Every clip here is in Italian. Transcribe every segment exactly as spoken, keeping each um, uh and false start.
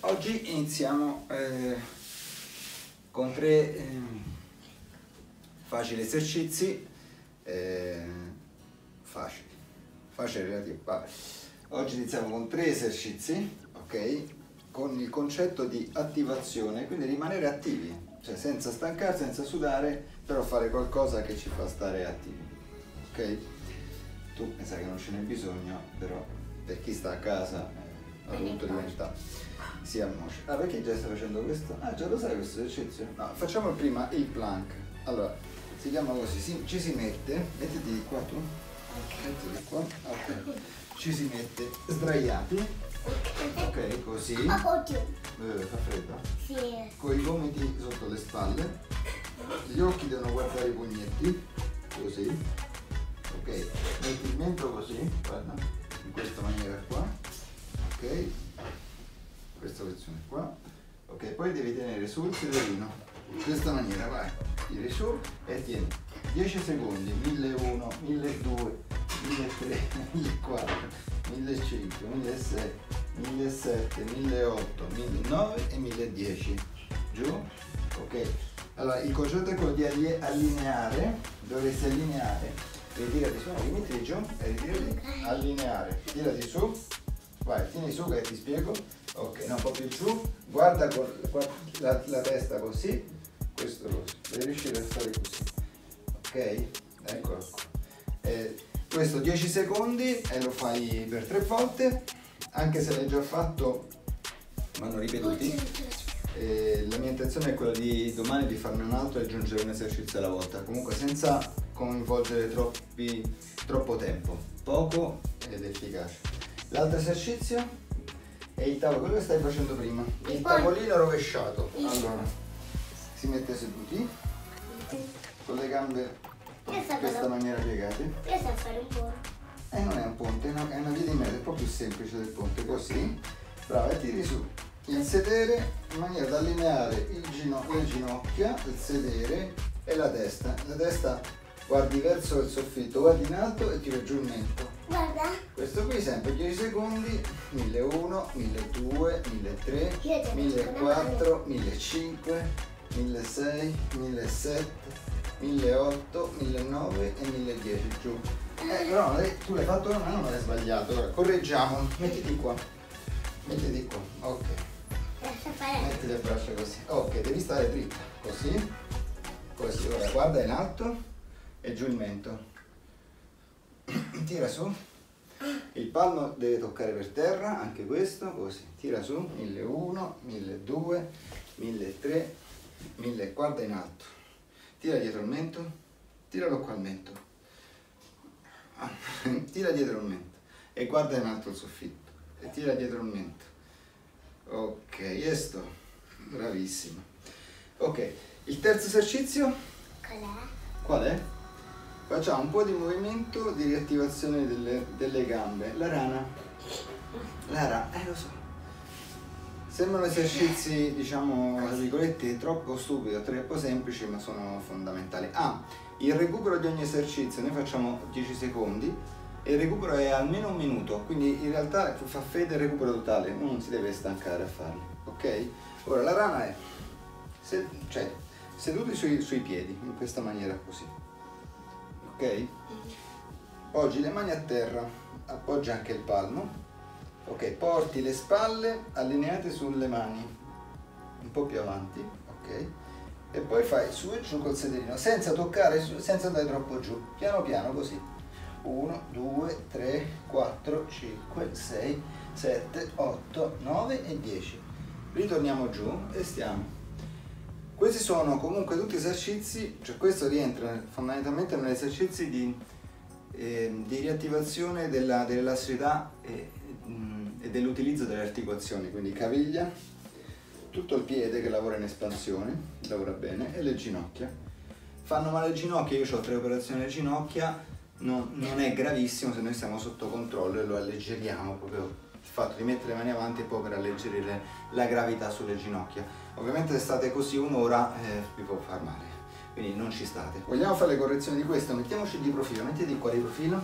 Oggi iniziamo eh, con tre eh, facili esercizi, eh, facili, facili relativi, vabbè. Oggi iniziamo con tre esercizi, ok? Con il concetto di attivazione, quindi rimanere attivi, cioè senza stancarsi, senza sudare, però fare qualcosa che ci fa stare attivi, ok? Tu mi sa che non ce n'è bisogno, però per chi sta a casa eh, adulto diventa si ammoce. Ah, perché già stai facendo questo? Ah, già lo sai questo esercizio? No, facciamo prima il plank. Allora, si chiama così, si, ci si mette, mettiti di qua tu, mettiti qua, ok. Ci si mette sdraiati, ok, così. Eh, fa freddo? Sì. Con i gomiti sotto le spalle, gli occhi devono guardare i pugnetti, così, ok. Metti il mento così, guarda, in questa maniera qua, ok. Questa posizione qua, ok, poi devi tenere sul sederino in questa maniera, vai, tiri su e tieni dieci secondi, milleuno, milledue, milletrecento, millequattrocento, millecinquecento, milleseicento, millesettecento, milleottocento, millenove e milledieci, giù, ok. Allora il concetto è quello di allineare, dovresti allineare, ritirati su, rimettiti giù e ritirati, allineare, tirati su, vai, tieni su che ti spiego. Ok, no, un po' più giù, guarda con guarda la, la testa così, questo così, devi riuscire a fare così, ok? Eccolo qua. Eh, questo dieci secondi e lo fai per tre volte, anche se l'hai già fatto, vanno ripetuti. Eh, la mia intenzione è quella di domani di farne un altro e aggiungere un esercizio alla volta, comunque senza coinvolgere troppi, troppo tempo, poco ed efficace. L'altro esercizio è il tavolo, quello che stai facendo prima, il tavolino rovesciato. Allora, si mette seduti, con le gambe in questa maniera piegate. Io so fare un po'. E non è un ponte, è una, è una via di mezzo, è un po' più semplice del ponte, così. Brava, e tiri su il sedere in maniera da allineare il gino, le ginocchia, il sedere e la testa. La testa guardi verso il soffitto, guardi in alto e tira giù il mento. Guarda. Questo qui sempre dieci secondi, milleuno, milletrecento, milletrecento, millequattrocento, millecinquecento, milleseicento, millesettecento, milleottocento, millenove e milledieci, giù. Eh, però tu l'hai fatto, ma non l'hai sbagliato. Ora correggiamo, mettiti qua, mettiti qua, ok. Metti le braccia così, ok, devi stare dritta, così, così. Ora guarda in alto e giù il mento. Tira su, il palmo deve toccare per terra, anche questo, così, tira su, milleuno, milledue, milletrecento, mille, guarda in alto, tira dietro il mento, tiralo qua al mento, tira dietro il mento e guarda in alto il soffitto e tira dietro il mento, ok, e sto, bravissimo. Ok, il terzo esercizio, Qual è? qual è? Facciamo un po' di movimento di riattivazione delle, delle gambe. La rana. La rana, eh lo so. Sembrano esercizi, diciamo, tra virgolette, troppo stupidi, troppo semplici, ma sono fondamentali. Ah, il recupero di ogni esercizio, noi facciamo dieci secondi e il recupero è almeno un minuto, quindi in realtà fa fede il recupero totale, uno non si deve stancare a farlo, ok? Ora la rana è, se, cioè, seduti sui, sui piedi, in questa maniera così. Ok? Poggi le mani a terra, appoggia anche il palmo, ok, porti le spalle allineate sulle mani, un po' più avanti, ok? E poi fai su e giù col sederino, senza toccare, senza andare troppo giù, piano piano così. uno, due, tre, quattro, cinque, sei, sette, otto, nove e dieci. Ritorniamo giù e stiamo. Questi sono comunque tutti esercizi, cioè questo rientra fondamentalmente negli esercizi di, eh, di riattivazione della, dell'elasticità e, e dell'utilizzo delle articolazioni, quindi caviglia, tutto il piede che lavora in espansione, lavora bene, e le ginocchia. Fanno male le ginocchia, io ho tre operazioni alle ginocchia, non, non è gravissimo se noi stiamo sotto controllo e lo alleggeriamo, proprio il fatto di mettere le mani avanti e poi per alleggerire la gravità sulle ginocchia. Ovviamente se state così un'ora eh, vi può far male, quindi non ci state. Vogliamo fare le correzioni di questo? Mettiamoci di profilo, mettiti qua di profilo,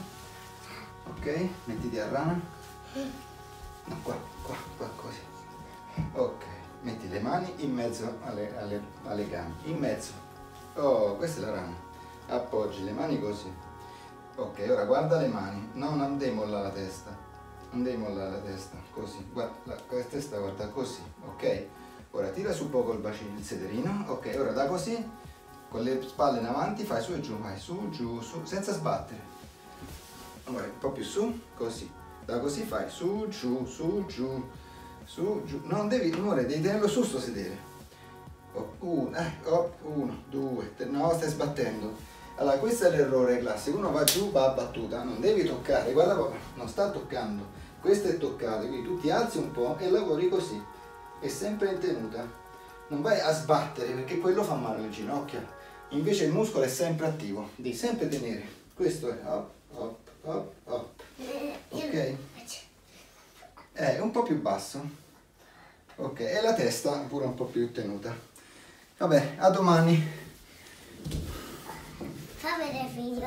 ok? Mettiti a rana, no qua, qua, qua così, Ok, metti le mani in mezzo alle, alle, alle gambe, in mezzo. Oh, questa è la rana. Appoggi le mani così. Ok, ora guarda le mani, no, non devi mollare la testa, non devi mollare la testa, così, guarda, la, la testa guarda così, ok? Ora tira su poco il bacino, il sederino, ok, ora da così, con le spalle in avanti, fai su e giù, vai su, giù, su, senza sbattere. Ora un po' più su, così, da così fai su, giù, su, giù, su, giù, non devi, amore, devi tenerlo su sto sedere. Oh, uno, eh, oh, uno, due, tre, no, stai sbattendo. Allora, questo è l'errore classico, uno va giù, va a battuta, non devi toccare, guarda papà, non sta toccando, questo è toccato, quindi tu ti alzi un po' e lavori così, è sempre in tenuta, non vai a sbattere perché quello fa male alle ginocchia, invece il muscolo è sempre attivo, devi sempre tenere, questo è hop, hop, hop, hop, ok? È un po' più basso, ok, e la testa pure un po' più tenuta, vabbè, a domani. Fa vedere figlio.